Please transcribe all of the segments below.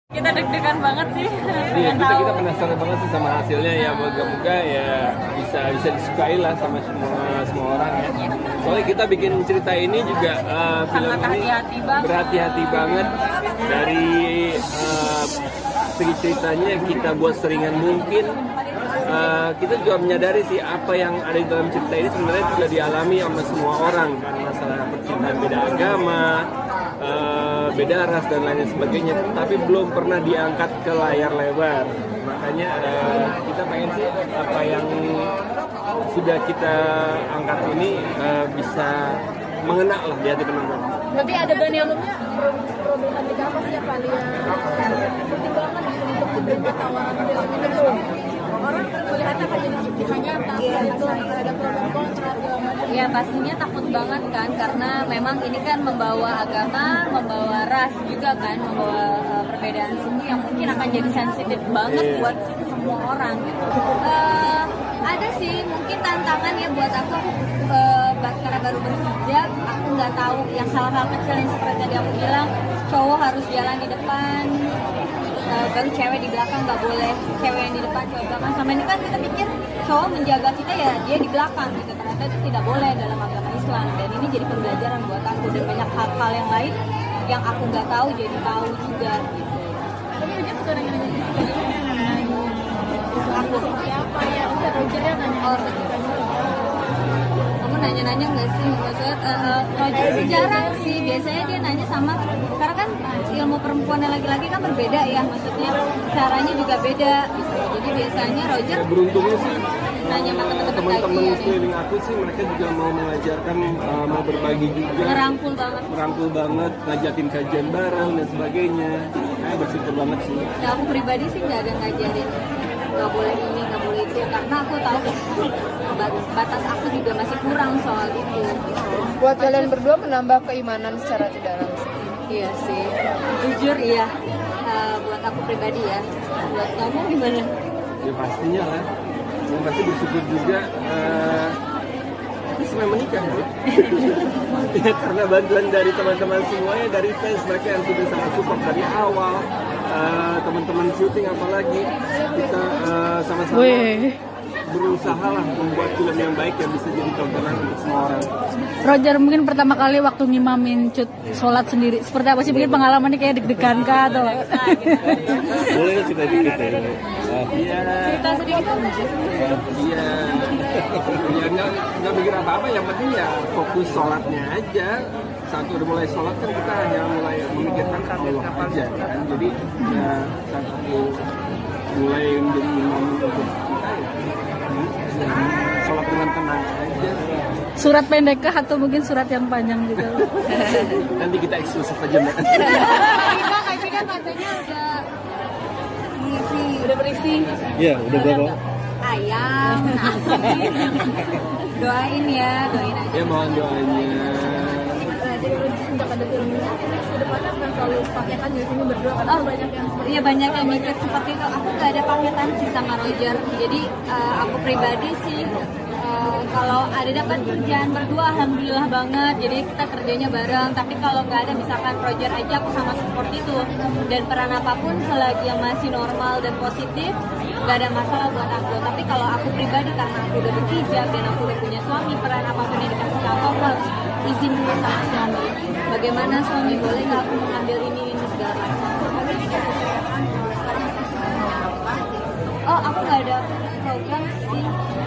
Kita deg-degan banget sih. Iya, kita penasaran banget sih sama hasilnya ya. Moga-moga ya bisa disukai lah sama semua orang ya. Soalnya kita bikin cerita ini juga film ini berhati-hati banget dari segi ceritanya kita buat seringan mungkin. Kita juga menyadari sih apa yang ada di dalam cerita ini sebenarnya sudah dialami sama semua orang kan, masalah percintaan beda agama, beda ras dan lain sebagainya, tapi belum pernah diangkat ke layar lebar. Makanya kita pengen sih apa yang sudah kita angkat ini bisa mengena lah di hati penonton. Berarti adegan yang problematika apa sih yang paling penting banget untuk diberi tawaran film ini tuh? Orang melihatnya akan jadi kisah nyata, itu akan ada pro dan kontra segala macam. Ya pastinya takut banget kan, karena memang ini kan membawa agama, membawa ras juga kan, membawa perbedaan suku yang mungkin akan jadi sensitif banget buat semua orang gitu. Ada sih mungkin tantangan ya buat aku, karena baru berhijab, aku nggak tahu yang hal-hal kecil yang seperti tadi aku bilang, cowok harus jalan di depan, baru cewek di belakang, nggak boleh cewek yang di depan, cewek belakang. Sama ini kan kita pikir cowok menjaga kita ya dia di belakang gitu, ternyata itu tidak boleh dalam agama Islam. Dan ini jadi pembelajaran buat aku, dan banyak hal-hal yang lain yang aku nggak tahu jadi tahu juga gitu. Tapi dia suka nanya-nanya aku siapa ya, udah Rogernya nanya kamu nanya-nanya nggak sih? Maksudnya Roger sih jarang sih, biasanya dia nanya sama, karena kan ilmu perempuan dan laki-laki kan berbeda ya, maksudnya caranya juga beda gitu. Jadi biasanya Roger beruntungnya sih nanya sama teman-teman sekeliling aku sih, mereka juga mau mengajarkan, mau berbagi juga, merangkul banget, ngajakin kajian bareng dan sebagainya. Bersyukur banget sih. Ya aku pribadi sih nggak ada ngajarin nggak boleh ini, nggak boleh itu, karena aku tahu batas aku juga masih kurang soal itu. Buat kalian berdua menambah keimanan secara tidak langsung. Iya sih, jujur iya. Buat aku pribadi ya. Buat kamu gimana? Ya pastinya lah. Yang pasti bersyukur juga. Tapi senang menikah ya. Ya karena bantuan dari teman-teman semuanya, dari fans mereka yang sudah sangat support dari awal. Teman-teman syuting apalagi kita sama-sama berusaha lah membuat film yang baik yang bisa jadi tontonan untuk semua orang. Roger, mungkin pertama kali waktu ngimamin sholat sendiri, seperti apa sih? Mungkin pengalamannya kayak deg-degan kah atau? Boleh cerita dikit ya. Iya. Cerita sedikit apa sih? Iya. Ya nggak mikir apa-apa, yang penting ya fokus sholatnya aja. Saat udah mulai sholat kan kita hanya mulai memikirkan Allah aja kan. Jadi ya saat aku mulai menjadi imam untuk kita ya sholat dengan tenang aja. Surat pendek kah atau mungkin surat yang panjang gitu? Nanti kita eksklusif aja mbak. Tapi kan katanya udah berisi. Iya, udah berapa? Ayam, nasi. Doain aja. Ya mohon doanya. Sejak ada film ini, kedepannya akan selalu paketan di sini berdua, karena banyak yang seperti iya, banyak yang mikir seperti itu. Aku nggak ada paketan sih sama Roger, jadi aku pribadi sih kalau ada dapat kerjaan berdua alhamdulillah banget, jadi kita kerjanya bareng. Tapi kalau nggak ada, misalkan Roger aja, aku sama support itu, dan peran apapun selagi yang masih normal dan positif nggak ada masalah buat aku. Tapi kalau aku pribadi, karena aku udah berhijab dan aku udah punya suami, peran apapun yang dikasih ke aku harus izin dulu sama suami. Bagaimana suami, boleh nggak aku mengambil ini segala macam. Oh, aku nggak ada program sih.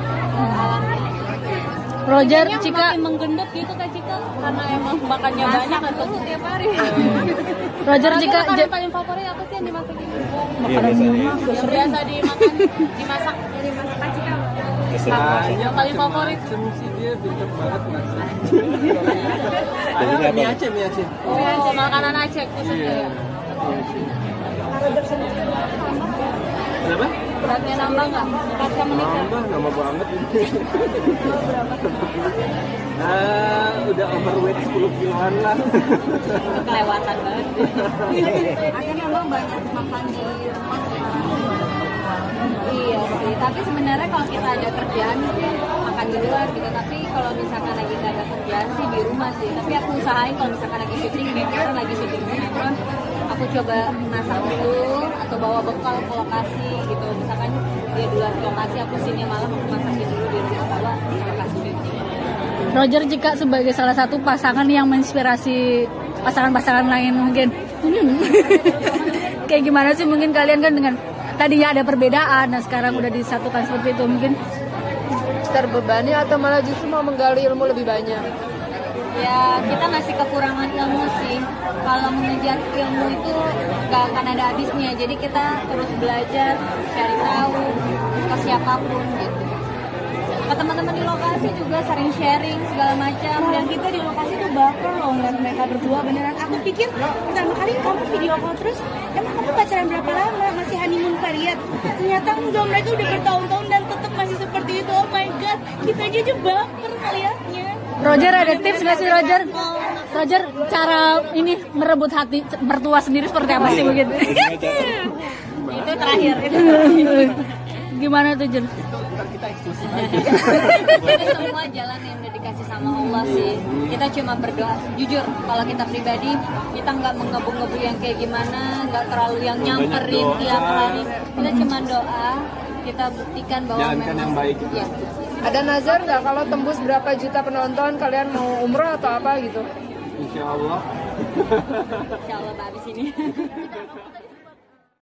Roger, kayaknya Cika makin menggendut gitu Kak Cika, karena emang makannya banyak atau tiap hari. Roger, Cika Makanan paling favorit apa sih yang dimasakin? makanan rumah Yang biasa dimasak Kak Cika. Yang paling favorit sih dia pintar banget masak. Mie Aceh. Oh, makanan Aceh khususnya ya. Kenapa? Beratnya nambah nggak? Pasca menikah? Nambah banget ini. Udah overweight 10 kiloan lah. Kelewatan banget. Akhirnya emang banyak makan di rumah. Iya sih, tapi sebenarnya kalau kita ada kerjaan sih makan di luar gitu. Tapi kalau misalkan lagi nggak ada kerjaan sih di rumah sih. Tapi aku usahain kalau misalkan lagi syuting sinetron, aku coba masak dulu bawa bekal ke lokasi gitu. Misalkan dia duluan ke lokasi, aku sini malam aku masakin dulu di rumah, bawa ke lokasi gitu. Roger jika sebagai salah satu pasangan yang menginspirasi pasangan-pasangan lain mungkin kayak gimana sih mungkin kalian kan dengan tadinya ada perbedaan, nah sekarang udah disatukan seperti itu mungkin Terbebani atau malah justru mau menggali ilmu lebih banyak? Ya kita masih kekurangan ilmu sih. Kalau mengejar ilmu itu gak akan ada habisnya. Jadi kita terus belajar, cari tahu ke siapapun gitu. Ke teman-teman di lokasi juga sering sharing segala macam. Dan kita di lokasi tuh baper loh ngeliat mereka berdua beneran. Aku pikir pertama kali kamu video call terus, emang kamu pacaran berapa lama? Masih honeymoon period? Ternyata enggak, mereka udah bertahun-tahun dan tetap masih seperti itu. Oh my god, kita aja baper ngeliatnya. Roger ada tips nggak sih Roger? Roger cara ini merebut hati mertua sendiri seperti apa sih mungkin? Itu terakhir. Gimana tuh Jen? Itu semua jalan yang udah dikasih sama Allah sih. Kita cuma berdoa. Jujur, kalau kita pribadi, kita nggak menggebu-gebu yang kayak gimana, nggak terlalu yang nyamperin tiap hari. Kita cuma doa, kita buktikan bahwa jalankan yang baik. Ya. Ada nazar nggak kalau tembus berapa juta penonton kalian mau umroh atau apa gitu? Insya Allah. Insya Allah habis ini.